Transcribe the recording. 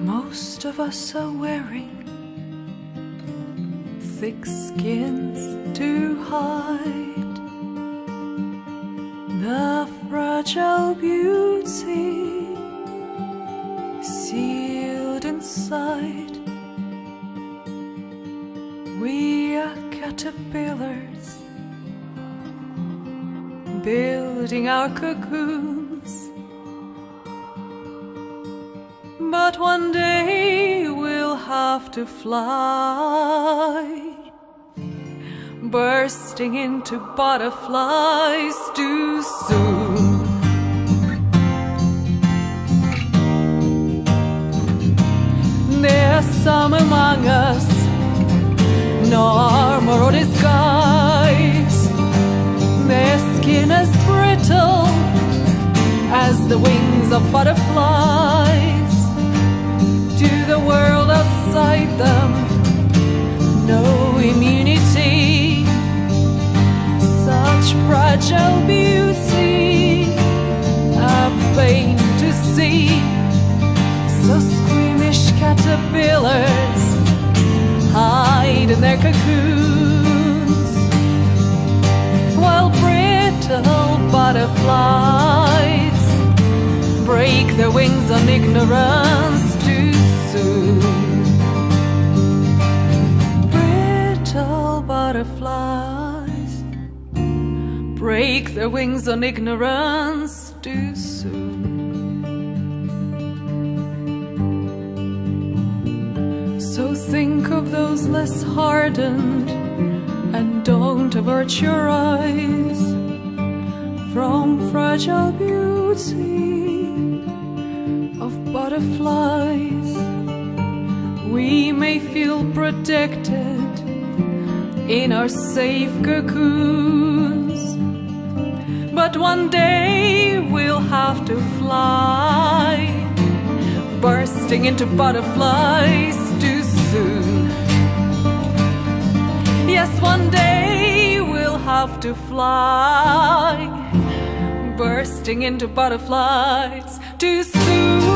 Most of us are wearing thick skins to hide the fragile beauty sealed inside. We are caterpillars building our cocoons, but one day we'll have to fly, bursting into butterflies too soon. There's some among us, no armor or disguise, their skin as brittle as the wings of butterflies. To the world outside them, no immunity. Such fragile beauty, a pain to see. So squeamish caterpillars hide in their cocoons, while brittle butterflies break their wings on ignorance too soon. Brittle butterflies break their wings on ignorance too soon. So think of those less hardened and don't avert your eyes from fragile beauty of butterflies. We may feel protected in our safe cocoons, but one day we'll have to fly, bursting into butterflies too soon. Yes, one day we'll have to fly, bursting into butterflies too soon.